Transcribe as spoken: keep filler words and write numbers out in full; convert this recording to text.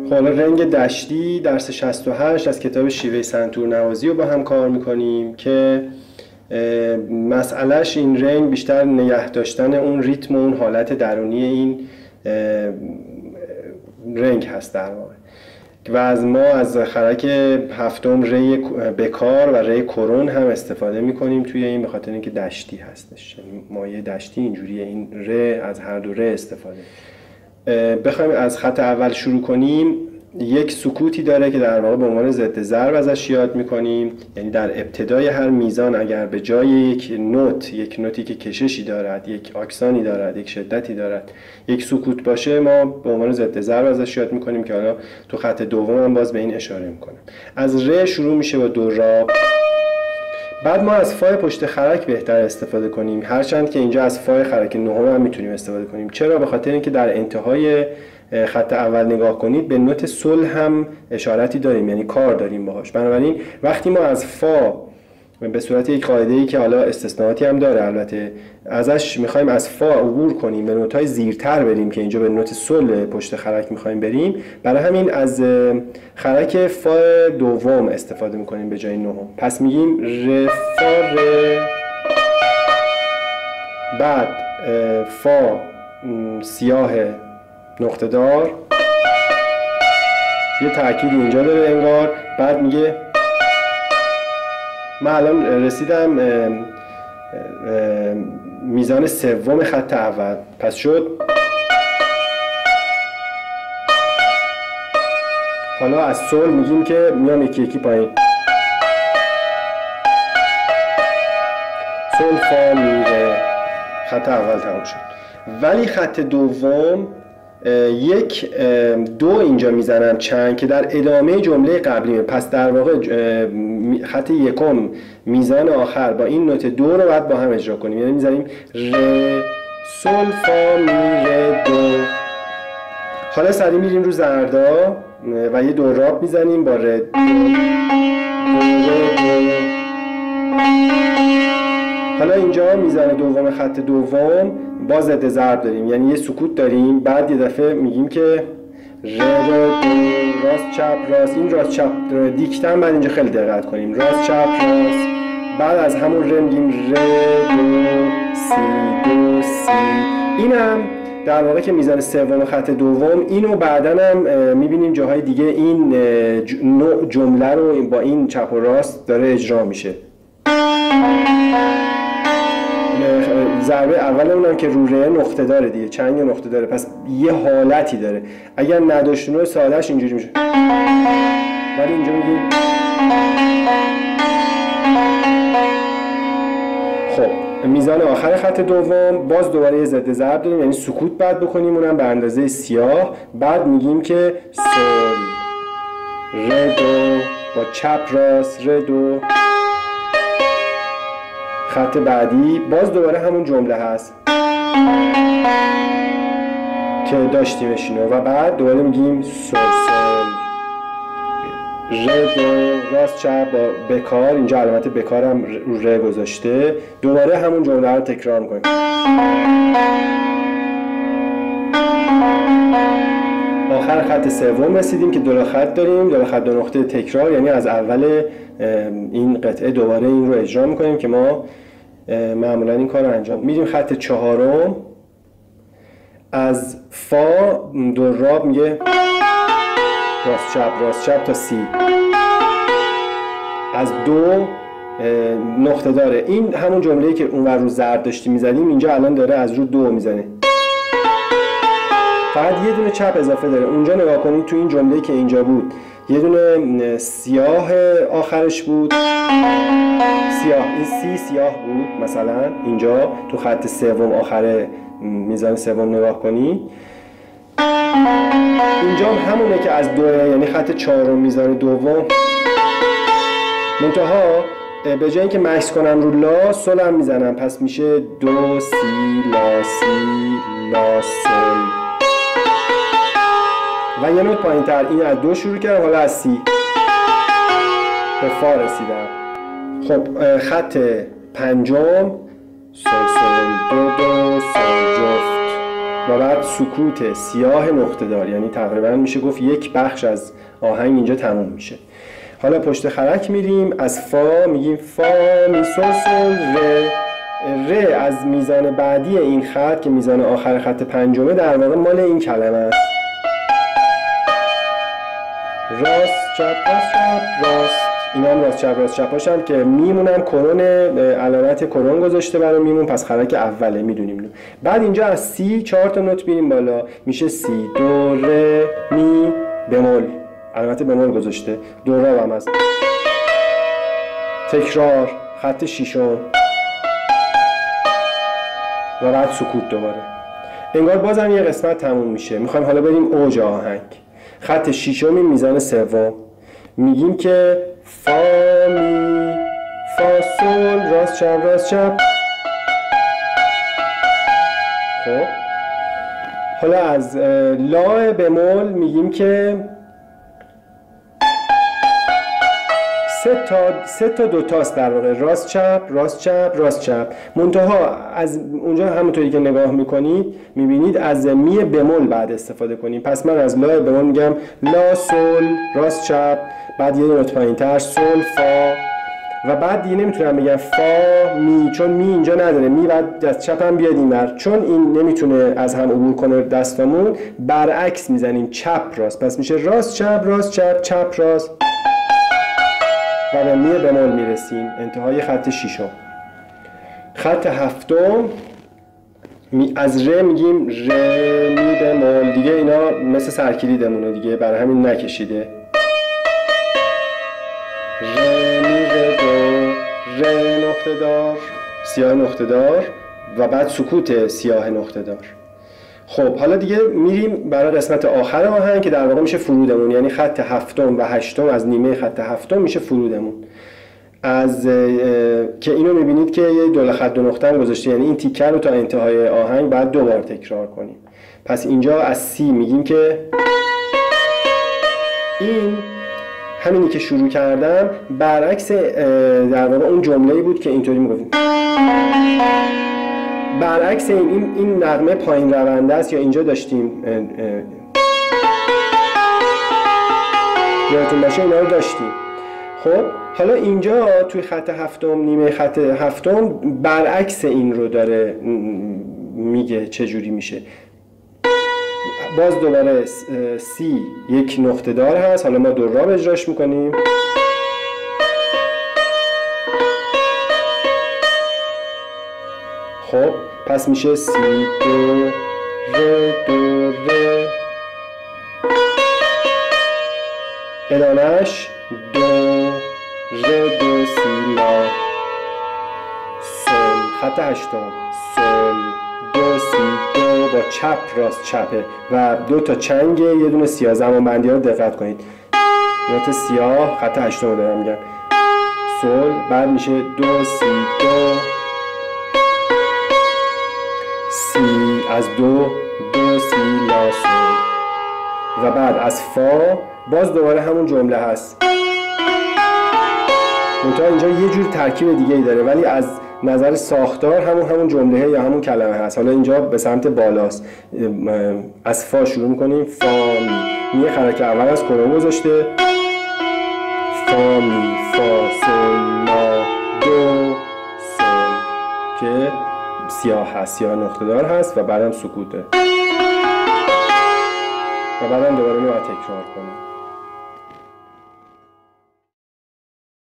خب حالا رنگ دشتی درس شصت و هشت از کتاب شیوه سنتور نوازی رو با هم کار میکنیم که مسئلهش این رنگ بیشتر نگه داشتن اون ریتم و اون حالت درونی این رنگ هست در واقع. و از ما از خرک هفتم ری بکار و ری کرون هم استفاده میکنیم توی این، به خاطر اینکه دشتی هستش، مایه دشتی اینجوریه، این ری از هر دو ری استفاده. بخوایم از خط اول شروع کنیم، یک سکوتی داره که در واقع به عنوان ضد ضرب ازش یاد میکنیم. یعنی در ابتدای هر میزان اگر به جای یک نوت، یک نوتی که کششی دارد، یک آکسانی دارد، یک شدتی دارد، یک سکوت باشه، ما به عنوان ضد ضرب ازش یاد میکنیم که حالا تو خط دوم هم باز به این اشاره میکنم. از ر شروع میشه با دو راب. بعد ما از فای پشت خرک بهتر استفاده کنیم، هرچند که اینجا از فای خرک نهم هم میتونیم استفاده کنیم. چرا؟ به خاطر اینکه در انتهای خط اول نگاه کنید به نوت سل هم اشارتی داریم، یعنی کار داریم باهاش. بنابراین وقتی ما از فا به صورت یک قاعده‌ای که حالا استثناءاتی هم داره البته، ازش میخوایم از فا عبور کنیم به نوت‌های زیرتر بریم که اینجا به نوت سل پشت خرک میخوایم بریم، برای همین از خرک فا دوم استفاده میکنیم به جای نهم. پس میگیم ر فا ر، بعد فا سیاه نقطه دار، یه تأکید اینجا داره انگار. بعد میگه من الان رسیدم میزان سوم خط اول، پس شد. حالا از سل میگیم که میام یکی یکی پایین، سل فا می ره، خط اول تمام شد. ولی خط دوم یک دو اینجا میزنم چند که در ادامه جمله قبلیه. پس در واقع خط یکم میزان آخر با این نوت دو رو باید با هم اجرا کنیم، یعنی میزنیم ر سل فا می ره دو. حالا سریع میریم رو زردا و یه دو راب میزنیم با ر دو دو دو. حالا اینجا میزان دوم خط دوم باز ضد ضرب داریم، یعنی یه سکوت داریم، بعد یه دفعه میگیم که ر دو راست چپ راست. این راست چپ دیکتم بعد اینجا خیلی دقت کنیم، راست چپ راست. بعد از همون ر میگیم ر دو سی دو سی. اینم در واقع که میزان سوم خط دوم، اینو بعداً هم میبینیم جاهای دیگه این جمله رو با این چپ و راست داره اجرا میشه. ضربه اول اونم که رو ره نقطه داره دیگه، چند نقطه داره، پس یه حالتی داره. اگر نداشتونه سادهش اینجوری میشه، ولی اینجا میگیم. خب میزان آخر خط دوم باز دوباره یه ضد ضرب داریم، یعنی سکوت بعد بکنیم، اونم به اندازه سیاه. بعد میگیم که سل ر دو با چپ راست ر دو. خط بعدی باز دوباره همون جمله هست که داشتیمش اینو، و بعد دوباره میگیم سل سل ر دو راست چپ با بکار. اینجا علامت بکار هم رو ر گذاشته. دوباره همون جمله رو تکرار میکنیم. آخر خط سوم رسیدیم که دو خط داریم، دو خط دو نقطه تکرار، یعنی از اول این قطعه دوباره این رو اجرا میکنیم که ما معمولا این کار رو انجام میدیم. خط چهارم از فا دو راب میگه راست چپ راست چپ تا سی. از دو نقطه داره، این همون جمله‌ای که اونور رو زرد داشتیم میزدیم، اینجا الان داره از رو دو میزنه، فقط یه دونه چپ اضافه داره. اونجا نگاه کنید تو این جمله‌ای که اینجا بود یه دونه سیاه آخرش بود، سیاه، این سی سیاه بود. مثلا اینجا تو خط سوم آخر میزان سوم نگاه کنید، اینجا هم همونه که از دوه، یعنی خط چهارم میزان دوم. منتها به جای اینکه مکس کنم رو لا، سل هم میزنم، پس میشه دو سی لا سی لا سل. و یه نوت پایین تر، این از دو شروع کردم، حالا از سی به فا رسیدم. خب خط پنجم سل سل دو دو سل جفت و بعد سکوت سیاه نقطه دار، یعنی تقریبا میشه گفت یک بخش از آهنگ اینجا تموم میشه. حالا پشت خرک میریم، از فا میگیم فا می سل سل ر. ر از میزان بعدی این خط که میزان آخر خط پنجمه در واقع مال این کلمه است. راست چپ راست چپ راست، اینا هم راست چپ راست چپ هاشن که میمونن کرون، علامت کرون گذاشته برای میمون، پس خرک اوله میدونیم. بعد اینجا از سی چهار تا نوت بیریم بالا، میشه سی دو ر می بمول، علامت بمول گذاشته. دو را هم هست. تکرار خط شیشم و بعد سکوت دوباره. انگار بازم یه قسمت تموم میشه. میخوایم حالا بریم اوج آهنگ. خط شیشم میزان سوم، میگیم که فا می فا سول راست چپ راست چپ. خب حالا از لا بمول میگیم که سه تا سه تا دو تاست در واقع، راست چپ راست چپ راست چپ. منتها از اونجا همونطوری که نگاه میکنید میبینید از می بمول بعد استفاده کنیم. پس من از لا بمول میگم لا سول راست چپ، بعد یه نوت پایین‌تر سول فا، و بعد دیگه نمیتونم بگم فا می، چون می اینجا نداره، می بعد دست چپم بیاد اینور، چون این نمیتونه از هم عبور کنه دستامون، برعکس میزنیم چپ راست، پس میشه راست چپ راست چپ چپ راست و به می بمول میرسیم. انتهای خط شیشم. خط هفتم از ر میگیم ر می بمول، دیگه اینا مثل سرکلیدمونه دیگه، برای همین نکشیده. ر می ر دو ر نقطه دار سیاه نقطه دار و بعد سکوت سیاه نقطه دار. خب حالا دیگه میریم برای قسمت آخر آهنگ که در واقع میشه فرودمون، یعنی خط هفتم و هشتم از نیمه خط هفتم میشه فرودمون. از که اینو میبینید که یه دو خط دو نقطه هم گذاشته، یعنی این تیکه رو تا انتهای آهنگ بعد دو بار تکرار کنیم. پس اینجا از سی میگیم که این همینی که شروع کردم برعکس در واقع اون جمله‌ای بود که اینطوری میگفتیم. برعکس این این, این نغمه پایین رونده است، یا اینجا داشتیم یادتون باشه اینا رو داشتیم. خب حالا اینجا توی خط هفتم، نیمه خط هفتم برعکس این رو داره میگه چجوری میشه. باز دوباره سی یک نقطه دار هست، حالا ما دو راب اجراش میکنیم. خب پس میشه سی دو ر دو ر، ادامهش دو ر دو سی لا سل. خط هشتم سل دو سی دو با چپ راست چپه و دو تا چنگه، یه دونه سیاه. زمان بندی ها رو دقت کنید، نوت سیاه خط هشتم رو دارم میگم. سل بعد میشه دو سی دو سی، از دو دو سی لا سل، و بعد از فا باز دوباره همون جمله هست، منتها اینجا یه جور ترکیب دیگه ای داره، ولی از نظر ساختار همون همون جمله یا همون کلمه هست. حالا اینجا به سمت بالاست. از فا شروع میکنیم، فا می، می خرک اول از کرون گذاشته، فا می فا سل لا دو سل که سیاه هست، سیاه نقطه دار هست و بعدم سکوته و بعدم دوباره رو تکرار کنیم.